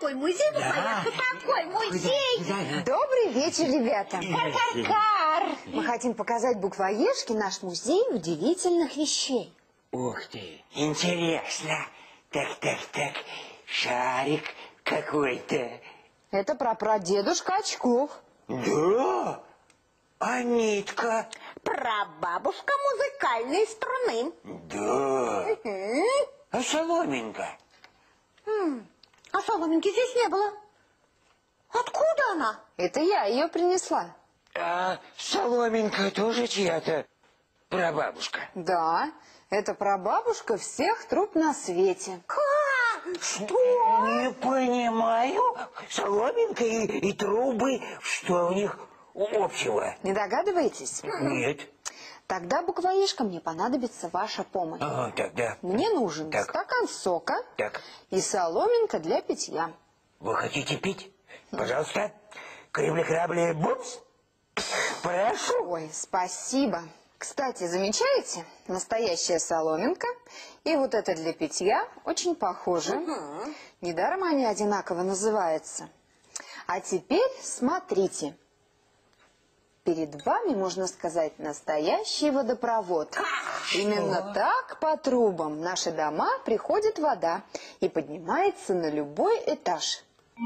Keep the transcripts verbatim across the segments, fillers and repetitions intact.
такой музей, да. Такой музей. Добрый вечер, ребята. Кар-кар-кар. Мы хотим показать буквоежке наш музей удивительных вещей. Ух ты, интересно. Так, так, так, шарик какой-то. Это прапрадедушка очков. Да? А нитка? Прабабушка музыкальной струны. Да. Угу. А соломинка? М, А соломинки здесь не было. Откуда она? Это я ее принесла. А соломинка тоже чья-то прабабушка? Да, это прабабушка всех труб на свете. Как? Что? Не понимаю. Соломинка и, и трубы, что у них общего? Не догадываетесь? Нет. Тогда, буквоежка, мне понадобится ваша помощь. Ага, тогда. Мне нужен Так. стакан сока Так. и соломинка для питья. Вы хотите пить? Пожалуйста. Кребли-крабли, бумс. Прошу. Ой, спасибо. Кстати, замечаете? Настоящая соломинка и вот это для питья очень похожи. Угу. Недаром они одинаково называются. А теперь смотрите. Перед вами, можно сказать, настоящий водопровод. Именно так по трубам в наши дома приходит вода и поднимается на любой этаж.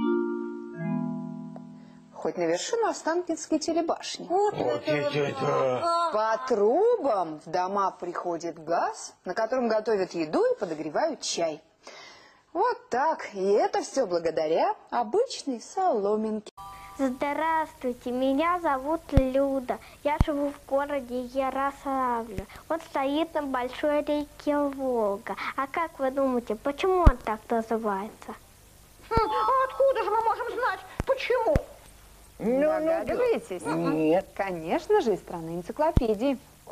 Хоть на вершину Останкинской телебашни. Вот, Вот это да. По трубам в дома приходит газ, на котором готовят еду и подогревают чай. Вот так. И это все благодаря обычной соломинке. Здравствуйте, меня зовут Люда. Я живу в городе Ярославле. Вот стоит на большой реке Волга. А как вы думаете, почему он так называется? Хм, а откуда же мы можем знать, почему? Ну, догадываетесь? Нет. Конечно же, из страны энциклопедии.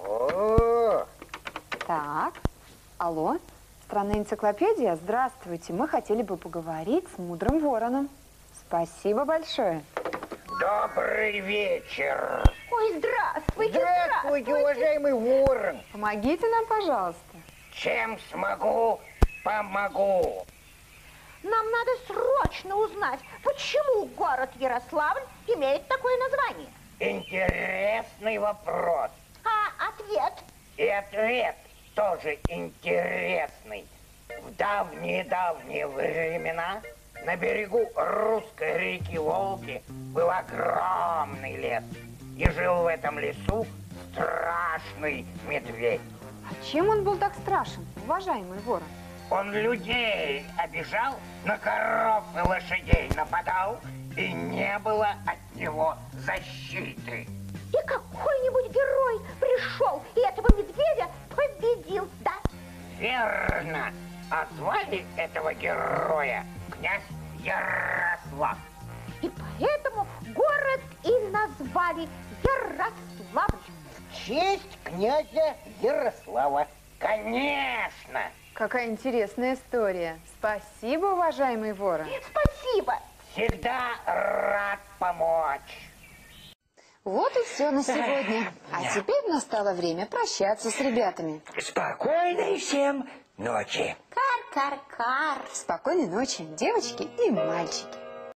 О, Так, алло, страна энциклопедия, здравствуйте. Мы хотели бы поговорить с мудрым вороном. Спасибо большое. добрый вечер. Ой, здравствуйте, Здравствуйте, уважаемый ворон. Помогите нам, пожалуйста. Чем смогу, помогу. Нам надо срочно узнать, почему город Ярославль имеет такое название. Интересный вопрос. А ответ? И ответ тоже интересный. В давние-давние времена на берегу русской реки Волги был огромный лес. И жил в этом лесу страшный медведь. А чем он был так страшен, уважаемый ворон? Он людей обижал, на коров и лошадей нападал, и не было от него защиты. И какой-нибудь герой пришел и этого медведя победил, да? Верно. А звали этого героя князь Ярослав. И поэтому город и назвали Ярославль. В честь князя Ярослава. Конечно. Какая интересная история. Спасибо, уважаемый ворон. Спасибо. Всегда рад помочь. Вот и все на сегодня. А теперь настало время прощаться с ребятами. Спокойной всем ночи. Кар-кар-кар. Спокойной ночи, девочки и мальчики.